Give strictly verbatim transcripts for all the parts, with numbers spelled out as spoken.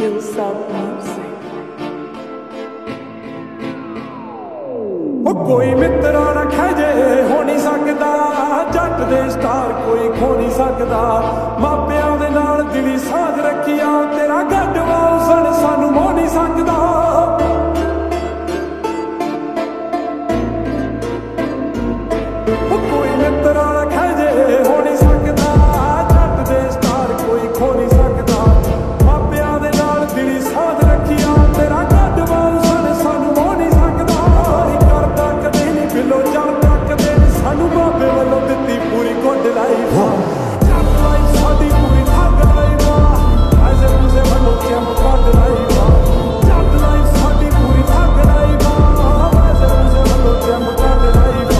Hillside Music। कोई मित्रा ना खैजे हो नहीं सकदा, जट दे स्टार कोई खो नहीं सकदा। मापियां दे नाल दिली साझ रखिया, तेरा गढ़वा उसन सानू मोह नहीं सकदा। कोई मित्रा ना खैजे हो नहीं सकदा, जट दे स्टार कोई खो नहीं सकदा। मापियां दे नाल दिली साझ रखिया, तेरा गढ़वा उसन सानू मोह नहीं सकदा। बिलो जान तकदे सानू बाबे वालों दित्ती पूरी गुड लाइफ। जट लाइफ साडी पूरी ठग लाइफ, ऐसे पूसे वालों चैंप कड लाइफ। जट लाइफ साडी पूरी ठग लाइफ, ऐसे पूसे वालों चैंप कड लाइफ।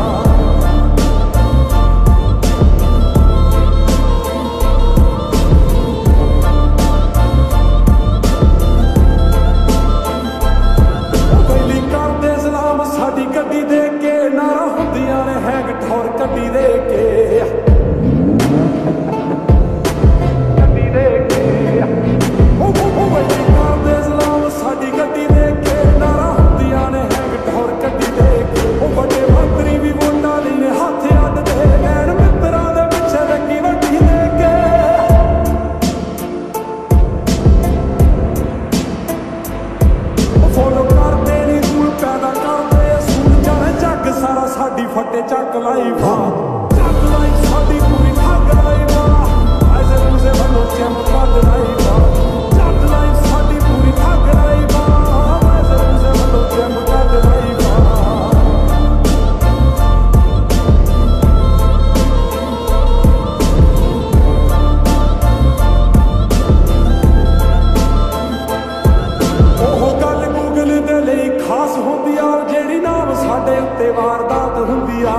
पहली करदे सलाम साडी गड्डी दे के, नारा हुंदियां ने हैग ठौर गड्डी दे के। गड्डी दे के ओ ओ पहली करदे सलाम साडी गड्डी दे के, नारा हुंदियां ने हैग ठौर गड्डी दे के। ओ बड़े मंत्री भी वोटां लईने हत्थ अड्डदे, गैर मित्तरां दे पिछे लगी वड्डी दे के। फॉलो करदे नी रूल पैदा करदे असूल, जाने जग सारा साडी फटे चक लाइफ। जट लाइफ साडी पूरी ठग लाइफ, ऐसे पूसे वालों चैंप कड लाइफ। जट लाइफ साडी पूरी ठग लाइफ, ऐसे पूसे वालों चैंप कड लाइफ। खास होंदी आ जेड़ी नाम साडे उत्ते वारदात हुंदी आ।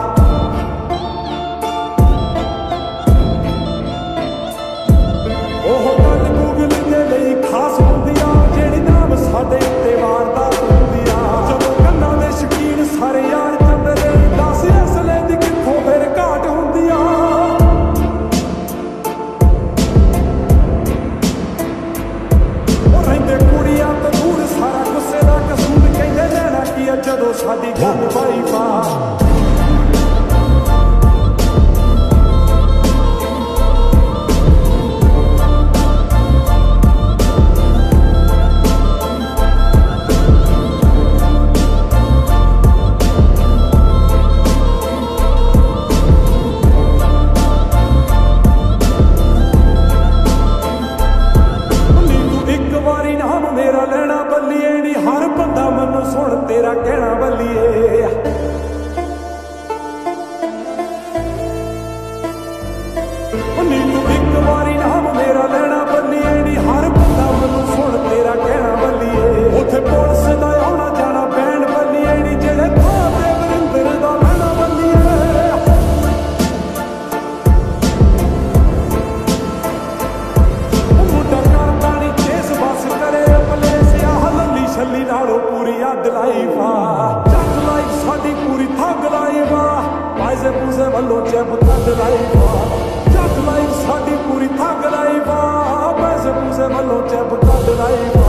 ओह गल गूगल दे लई खास होंदी आ जेड़ी नाम साडे उत्ते वारदात हुंदी आ। जदों गन्ना दे शकीन सारे यार चंदरे, दस असले दी कित्थों फिर घाट हुंदी आ। रहिंदे कुड़ियां तो दूर सारा गुस्से दा कसूर, कहंदे लेना की जदों साडी गल वाइफ आ। मेरा लेना बल्लिए नी, हर बंदा मनु सुन तेरा कहना बल्लिए। नीलू एक बारी नाम मेरा लेना बल्लिए नी, हर बंदा मनु सुन तेरा कहना बल्लिए। उथे पुलिस दा आना जाना बैन बल्लिए नी, जेड़े थां ते वरिंदर दा लैना बल्लिए। मुंडा करदा नी चेस बस करे छली नालों पूरी अड लाइफ आ। जट लाइफ साडी पूरी ठग लाइफ आ, ऐसे पूसे वालों चैंप कड लाइफ आ। जट लाइफ साडी पूरी ठग लाइफ आ, ऐसे पूसे वालों चैंप कड लाइफ आ।